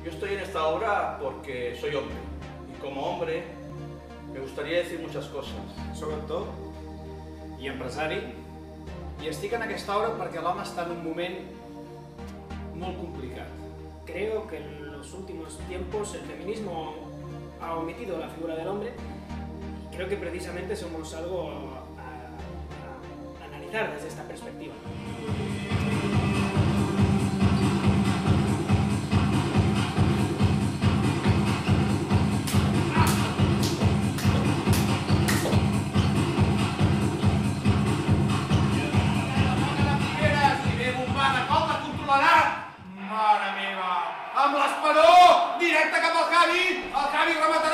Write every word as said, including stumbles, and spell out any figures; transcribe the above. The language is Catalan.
Yo estoy en esta obra porque soy hombre, y como hombre me gustaría decir muchas coses. Soc actor i empresari, i estic en aquesta obra perquè l'home està en un moment molt complicat. Creo que en los últimos tiempos el feminismo ha omitido la figura del hombre y creo que precisamente somos algo a, a, a analizar desde esta perspectiva. Mare meva! Amb l'esperó! Directe cap al Javi! El Javi rematarà